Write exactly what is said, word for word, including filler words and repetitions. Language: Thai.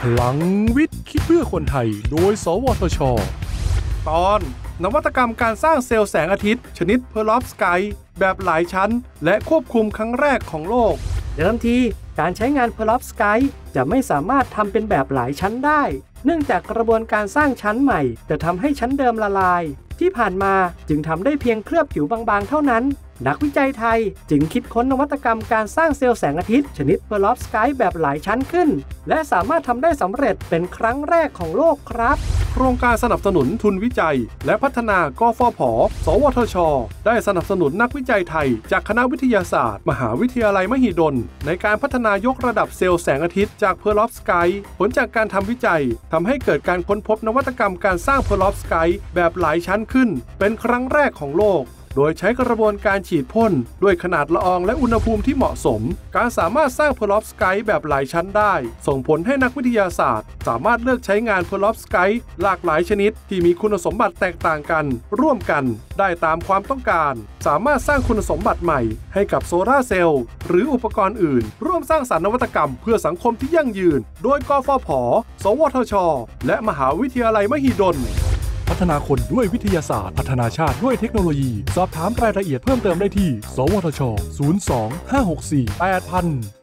พลังวิทย์คิดเพื่อคนไทยโดยสวทช.ตอนนวัตกรรมการสร้างเซลล์แสงอาทิตย์ชนิดเพอร์ลอฟสกายแบบหลายชั้นและควบคุมครั้งแรกของโลกเดิมทีการใช้งานเพอร์ลอฟสกายจะไม่สามารถทำเป็นแบบหลายชั้นได้เนื่องจากกระบวนการสร้างชั้นใหม่จะทำให้ชั้นเดิมละลายที่ผ่านมาจึงทำได้เพียงเคลือบผิวบางๆเท่านั้นนักวิจัยไทยจึงคิดค้นนวัตกรรมการสร้างเซลล์แสงอาทิตย์ชนิดเพอร์ลอฟสกายแบบหลายชั้นขึ้นและสามารถทำได้สำเร็จเป็นครั้งแรกของโลกครับโครงการสนับสนุนทุนวิจัยและพัฒนากฟผ.สวทช.ได้สนับสนุนนักวิจัยไทยจากคณะวิทยาศาสตร์มหาวิทยาลัยมหิดลในการพัฒนายกระดับเซลล์แสงอาทิตย์จากเพอร์ลอฟสกายผลจากการทำวิจัยทำให้เกิดการค้นพบนวัตกรรมการสร้างเพอร์ลอฟสกายแบบหลายชั้นขึ้นเป็นครั้งแรกของโลกโดยใช้กระบวนการฉีดพ่นด้วยขนาดละอองและอุณหภูมิที่เหมาะสมการสามารถสร้างเพอร์ลอฟสกายแบบหลายชั้นได้ส่งผลให้นักวิทยาศาสตร์สามารถเลือกใช้งานเพอร์ลอฟสกายหลากหลายชนิดที่มีคุณสมบัติแตกต่างกันร่วมกันได้ตามความต้องการสามารถสร้างคุณสมบัติใหม่ให้กับโซลาร์เซลล์หรืออุปกรณ์อื่นร่วมสร้างสรรค์นวัตกรรมเพื่อสังคมที่ยั่งยืนโดยกฟผ.สวทช.และมหาวิทยาลัยมหิดลพัฒนาคนด้วยวิทยาศาสตร์พัฒนาชาติด้วยเทคโนโลยีสอบถามรายละเอียดเพิ่มเติมได้ที่สวทช ศูนย์ สอง ห้า หก สี่ แปด ศูนย์ ศูนย์